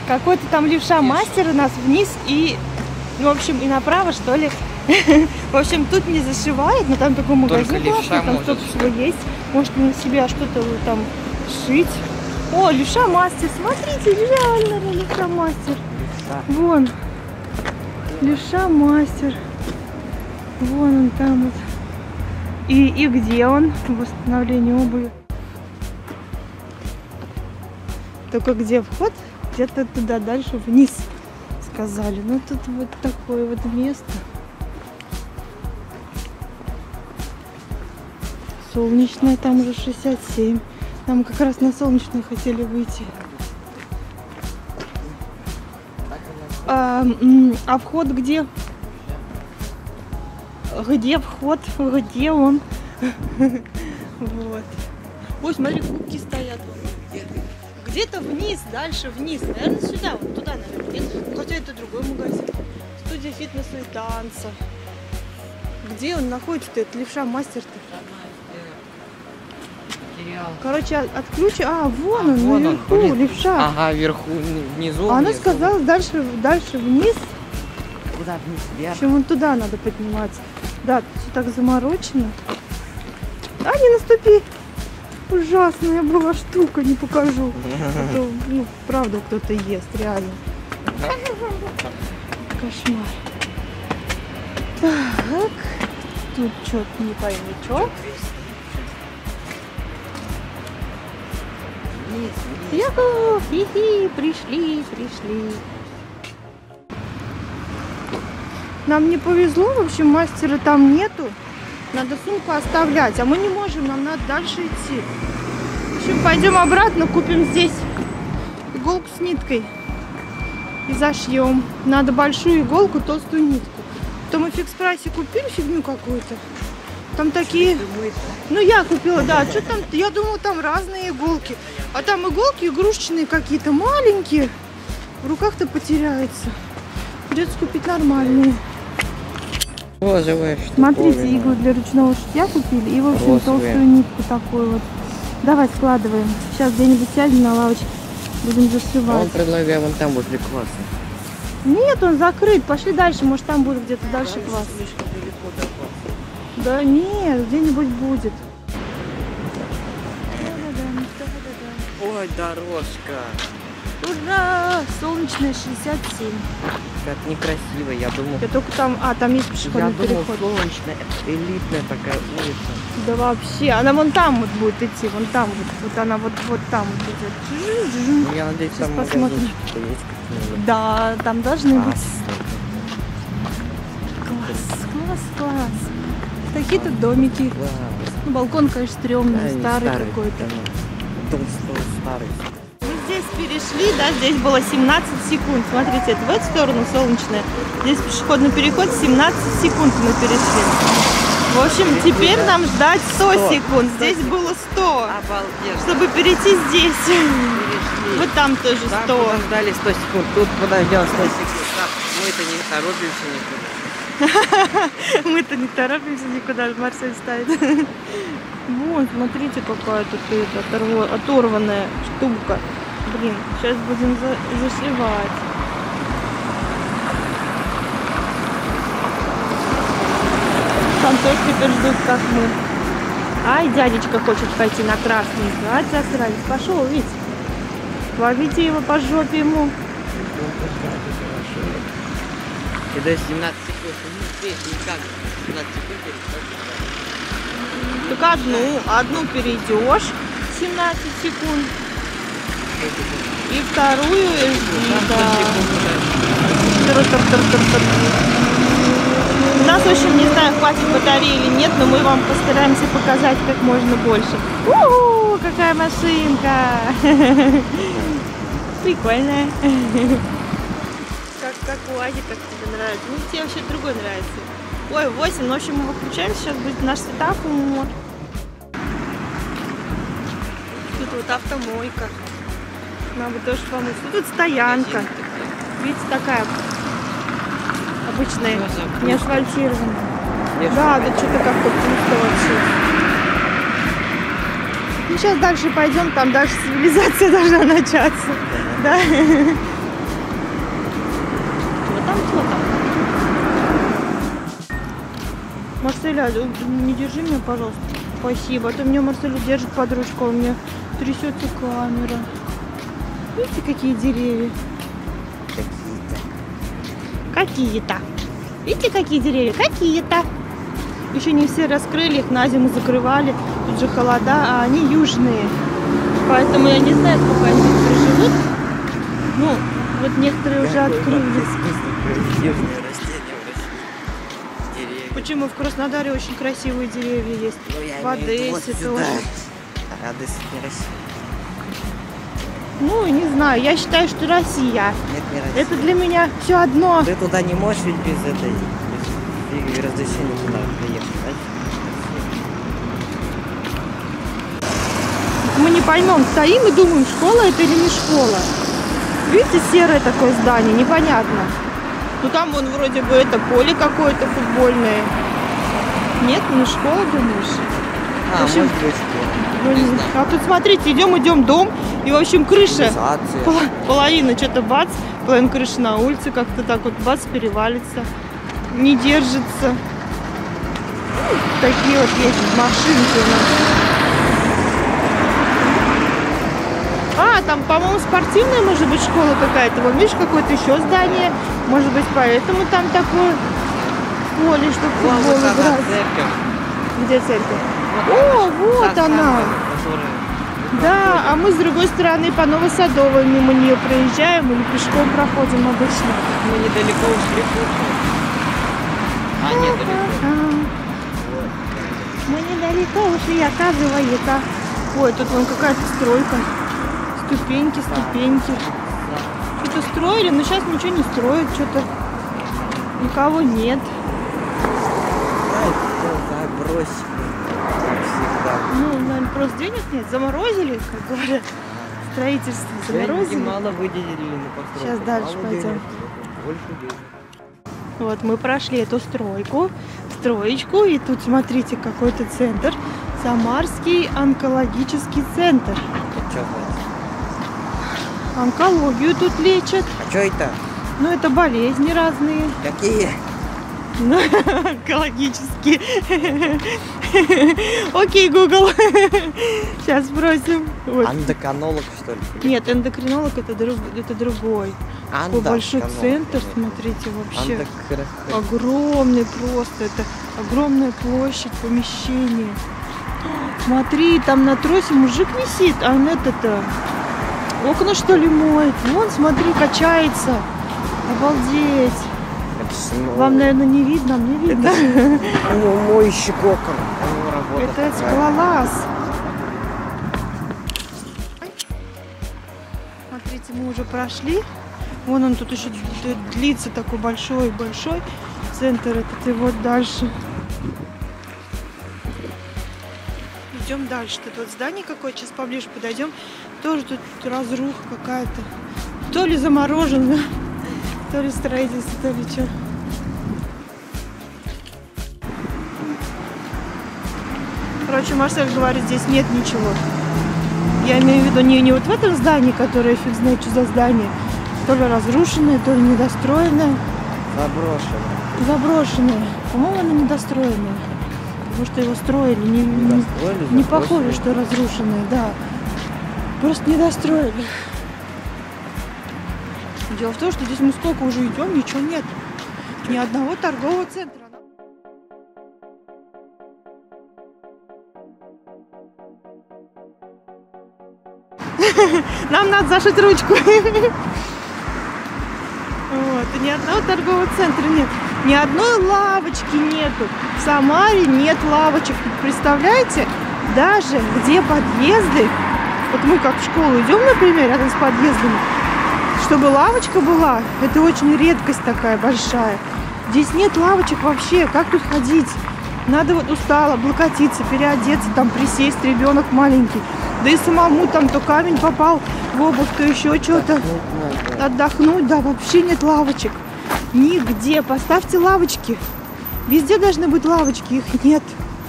Какой-то там левша мастер у нас вниз и, ну, в общем, и направо, что ли. В общем, тут не зашивает, но там такой магазин классный, там столько всего есть. Может на себя что-то там шить. О, левша мастер, смотрите, реально левша мастер. Вон, левша мастер. Вон он там вот. И где он? Восстановление обуви. Только где вход? Где-то туда дальше вниз сказали. Ну тут вот такое вот место. Солнечное, там уже 67. Там как раз на солнечное хотели выйти. А вход где? Где вход? Где он? Вот. Ой, смотри, кубки стоят. Где-то вниз, дальше вниз. Наверное, сюда, вот туда, наверное, нет. Хотя это другой магазин. Студия фитнеса и танца. Где он находится-то, этот левша мастер-то? Короче, от ключа. А, вон он, вон наверху, он, левша. Ага, вверху, внизу. А она сказала, дальше вниз. Куда вниз? Вверх. В общем, вон туда надо подниматься. Да, тут все так заморочено. А, не наступи! Ужасная была штука, не покажу. А то, ну, правда, кто-то ест, реально. Кошмар. Так, тут что-то не пойми, что. Яху, хи-хи, пришли. Нам не повезло, в общем, мастера там нету. Надо сумку оставлять, а мы не можем, нам надо дальше идти. В общем, пойдем обратно, купим здесь иголку с ниткой и зашьем. Надо большую иголку, толстую нитку. То мы в фикс-прайсе купили фигню какую-то. Там такие... Ну, я купила, да. Что там? Я думала, там разные иголки. А там иголки игрушечные какие-то, маленькие. В руках-то потеряются. Придется купить нормальные. Смотрите, иглы для ручного шитья купили. И, в общем, толстую нитку такую вот. Давай складываем. Сейчас где-нибудь сядем на лавочке. Будем зашивать. Он предлагает вон там возле класса. Нет, он закрыт. Пошли дальше. Может, там будет где-то дальше класс. Да нет, где-нибудь будет. Ой, дорожка. Ура! Солнечная 67. Как некрасиво, я думал. Я только там... А, там есть пешеходный переход. Я думал, солнечная, элитная такая улица. Да вообще. Она вон там вот будет идти. Вон там вот. Вот она вот там вот идет. Ну, я надеюсь, сейчас там посмотрим. есть какие-нибудь. Да, там должны быть. Класс. Такие-то домики. Ну, балкон, конечно, стрёмный, старый какой-то. Старый. Мы здесь перешли, да, здесь было 17 секунд. Смотрите, это в эту сторону солнечная. Здесь пешеходный переход, 17 секунд мы перешли. В общем, теперь нам ждать 100 секунд. Здесь было 100. Обалдеть. Чтобы перейти здесь. Перешли. Вот там тоже 100. Там подождали 100 секунд, тут подождем 100 секунд. Мы-то не торопимся никуда. Мы-то не торопимся никуда, Марсель ставит. Вот, смотрите, какая тут оторванная штука. Блин, сейчас будем зашивать. Там тоже теперь ждут, как мы. Ай, дядечка хочет пойти на красный. Ай, засранец, пошел, ведь. Ловите его по жопе ему. И до 17 секунд не успеешь никак. 17 секунд перейдешь. Только одну перейдешь 17 секунд. И вторую У нас, в общем, не знаю, хватит батареи или нет, но мы вам постараемся показать как можно больше. У-у-у, какая машинка! Прикольная. Как УАЗик, как тебе нравится? Ну, тебе вообще другой нравится. Ой, 8, ну, в общем, мы выключаем, сейчас будет наш светофор. Тут вот автомойка. Нам бы тоже помочь. Ну, тут стоянка. Видите, такая обычная, не асфальтированная. Да, тут что-то как-то пусто вообще. Ну, сейчас дальше пойдем, там дальше цивилизация должна начаться. Да? Марселя, не держи меня, пожалуйста. Спасибо. А то меня Марселя держит под ручку, а у меня трясется камера. Видите, какие деревья? Какие-то. Видите, какие деревья? Какие-то. Еще не все раскрыли, их на зиму закрывали. Тут же холода, а они южные. Поэтому я не знаю, сколько они проживут. Ну, вот некоторые уже открыли. Почему? В Краснодаре очень красивые деревья есть. В Одессе тоже. Одесса не Россия. Ну, не знаю, я считаю, что Россия. Нет, не Россия. Это для меня все одно. Ты туда не можешь ведь без этой, без разрешения туда приехать, да? Мы не поймем, стоим и думаем, школа это или не школа. Видите, серое такое здание, непонятно. Ну там вон вроде бы это поле какое-то футбольное. Нет, не школа, думаешь? А, в общем, может быть, школа. А тут смотрите, идем дом, и в общем крыша, Цивилизация. половина что-то бац, половина крыши на улице, как-то так вот бац, перевалится, не держится. Такие вот есть машинки у нас. А, там, по-моему, спортивная, может быть, школа какая-то. Вон, видишь, какое-то еще здание. Может быть, поэтому там такое поле, чтобы футбол играть. Где церковь? О, вот она. Да, а мы с другой стороны по Новосадовой мимо нее проезжаем или пешком проходим обычно. Мы недалеко ушли. А, нет, далеко. Мы недалеко ушли, оказывается. Ой, тут вон какая-то стройка. Ступеньки. Что-то строили, но сейчас ничего не строят, что-то никого нет. Брось, как всегда. Ну, наверное, просто денег нет. Заморозили, как говорят. Строительство заморозили. Мало выделили на постройку. Сейчас дальше мало пойдем. Денег. Больше денег. Вот мы прошли эту строечку, и тут смотрите, какой-то центр. Самарский онкологический центр. Что значит? Онкологию тут лечат. А что это? Ну, это болезни разные. Какие? Ну, онкологические. Окей, Google. Сейчас спросим. Вот. Эндокринолог, что ли? Нет, эндокринолог это другой. Такой большой центр, смотрите, вообще. Огромный просто. Это огромная площадь, помещение. Смотри, там на тросе мужик висит, а он это-то окна, что ли, моет. Вон, смотри, качается. Обалдеть. Вам, наверное, не видно, мне видно. Мойщик окон. Это скалолаз. Смотрите, мы уже прошли. Вон он тут еще длится, такой большой центр этот. И вот дальше. Идем дальше. Тут вот здание какое-то, сейчас поближе подойдем. Тоже тут разруха какая-то. То ли заморожено, то ли строительство, то ли что. Короче, Марсель говорит, здесь нет ничего. Я имею в виду не вот в этом здании, которое фиг знает, что за здание. То ли разрушенное, то ли недостроенное. Заброшенное. По-моему, оно недостроенное. Потому что его строили. Не похоже, что разрушенное, да. Просто недостроили. Дело в том, что здесь мы сколько уже идем, ничего нет. Ни одного торгового центра. Нам надо зашить ручку. Вот, и ни одного торгового центра нет. Ни одной лавочки нету. В Самаре нет лавочек. Представляете? Даже где подъезды. Вот мы как в школу идем, например, рядом с подъездами. Чтобы лавочка была, это очень редкость такая большая. Здесь нет лавочек вообще. Как тут ходить? Надо вот устало облокотиться, переодеться, там присесть, ребенок маленький. Да и самому там то камень попал в обувь, то еще что-то. Отдохнуть, да, вообще нет лавочек. Нигде. Поставьте лавочки. Везде должны быть лавочки, их нет.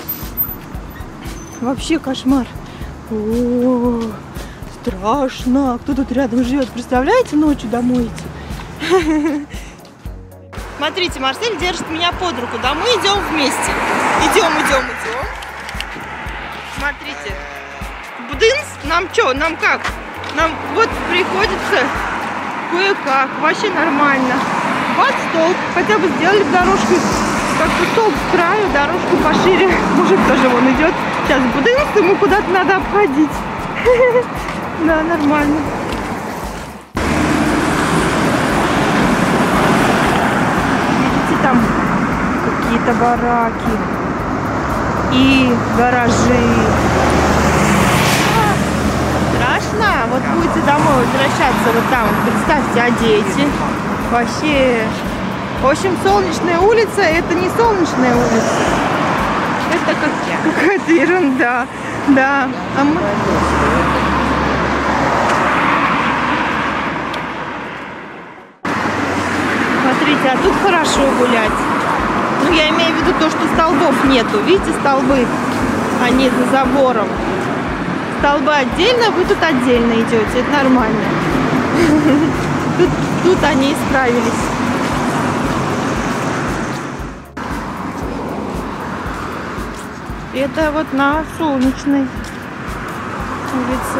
Вообще кошмар. О, страшно. Кто тут рядом живет? Представляете, ночью домой идти? Смотрите, Марсель держит меня под руку. Да, мы идем вместе. Идем. Смотрите. Бдынс, нам что, нам как? Нам вот приходится кое-как, вообще нормально. Вот столб, хотя бы сделали дорожку, как-то столб с краю, дорожку пошире. Мужик тоже вон идет. Сейчас бдынс, ему куда-то надо обходить. Да, нормально. Видите, там какие-то бараки и гаражи. Страшно. Вот будете домой возвращаться, вот там, представьте, а дети. Вообще. В общем, солнечная улица, это не солнечная улица. Это какая-то ерунда. Да. А мы... Смотрите, а тут хорошо гулять. Ну, я имею в виду то, что столбов нету. Видите, столбы, они за забором. Столбы отдельно, вы тут отдельно идете. Это нормально. Тут они исправились. Это вот на Солнечной улице.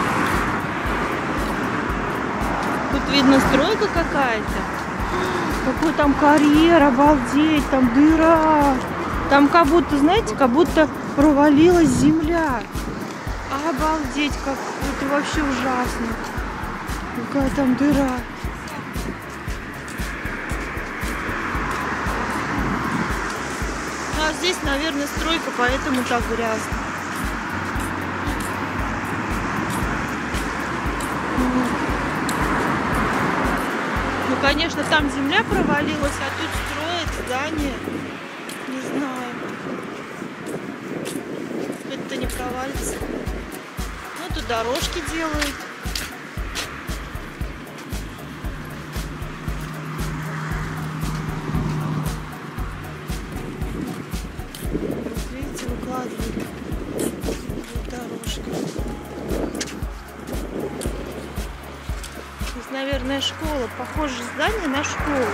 Тут видно стройка какая-то. Какой там карьер, обалдеть, там дыра. Там как будто, знаете, как будто провалилась земля. Обалдеть, как это вообще ужасно. Какая там дыра. А здесь, наверное, стройка, поэтому так грязно. Ну, конечно, там земля провалилась, а тут строят здание. Не знаю. Это не провалится. Ну, тут дорожки делают. Видите, выкладывают дорожки. Здесь, наверное, школа. Похоже здание на школу.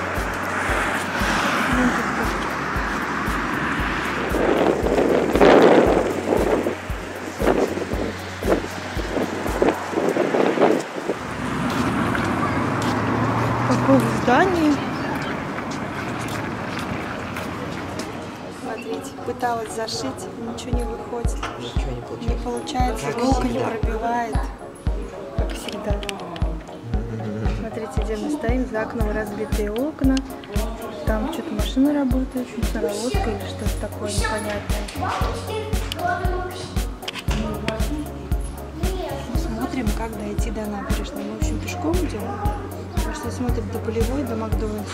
Какое здание. Смотрите, пыталась зашить, ничего не выходит. Не получается, иголка не пробивает, как всегда. Смотрите, где мы стоим, за окном разбитые окна. Там что-то машина работает, мусоровозка или что-то такое непонятное. Смотрим, как дойти до набережной. Мы, в общем, пешком идем. Потому что смотрим до Полевой, до Макдональдса.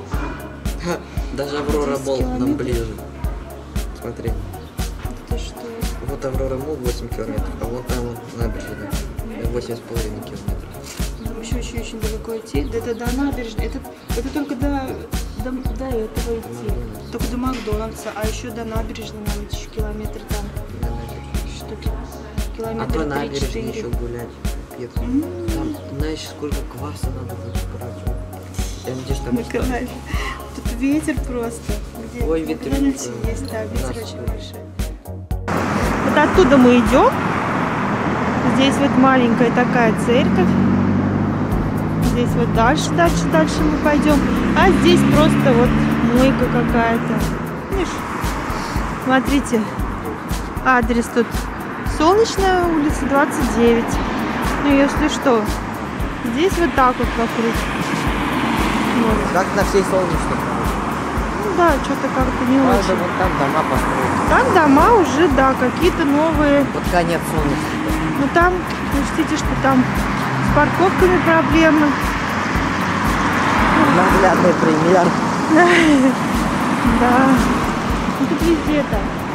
Даже Аврора Молл нам ближе. Смотри. Это что? Вот Аврора Молл 8 километров, а вот там набережная 8,5 километров. Вообще очень далеко идти. Это до набережной. Это только до этого идти. Только до Макдональдса, а еще до набережной нам еще километр там. Что-то километр 3-4. А то набережной еще гулять. Там, знаешь, сколько кваса надо будет брать. Я надеюсь, там Николай, тут ветер просто. Где ой, ветер есть, да, ветер очень большой. Вот оттуда мы идем. Здесь вот маленькая такая церковь. Здесь вот дальше мы пойдем. А здесь просто вот мойка какая-то. Видишь? Смотрите, адрес тут Солнечная улица, 29. Ну, если что, здесь вот так вот вокруг. Вот. как на всей Солнечной. Ну да, что-то как-то не очень. Вот там дома построены. Там дома уже, да, какие-то новые. Вот конец Солнечной. Ну там, учтите, что там с парковками проблемы. Наглядный пример. Да. Ну тут везде так.